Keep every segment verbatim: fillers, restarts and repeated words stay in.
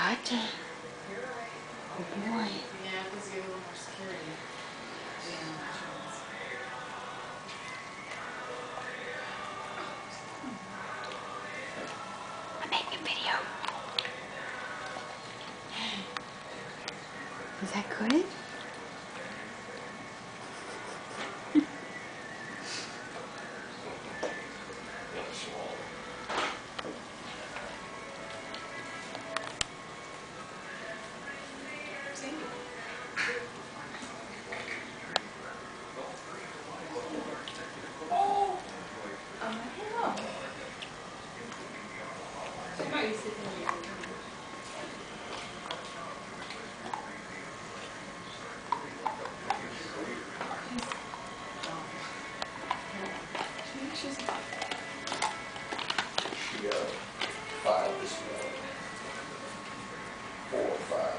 Doggie. Oh boy. Yeah, because you have a little more security. Yeah. I'm making a video. Is that good? Oh! Um, hello. She might be sitting here. She's about She got five this morning. Four or five.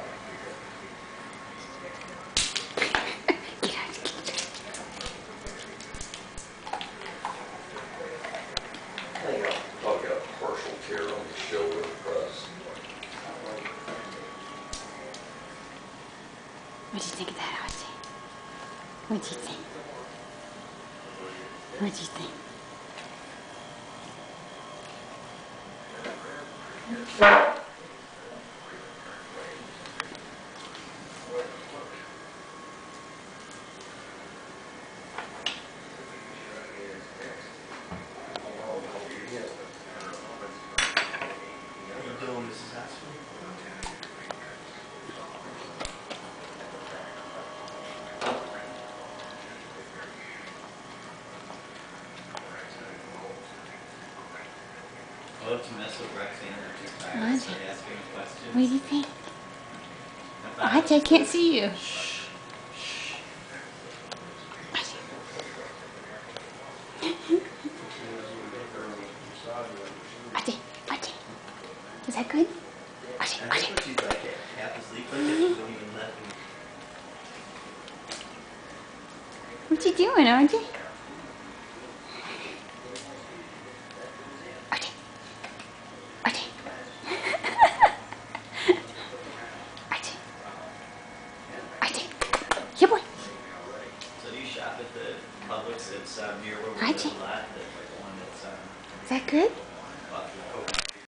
I think I'll, I'll get a partial tear on the shoulder press. What do you think of that, Archie? What do you think? What do you think? I love to mess with Roxanne or just start asking questions. What do you think? Archie, I can't see you. Shh. Shh. Archie, Archie. Is that good? Archie, I Archie. think she's like half asleep like that. She wouldn't even let me. What you doing, Archie? Archie. Archie. Archie. Archie. Here, boy. So do you shop at the Publix that's uh, near where we Archie. live a lot? That's like the one that's... Uh, Is that good?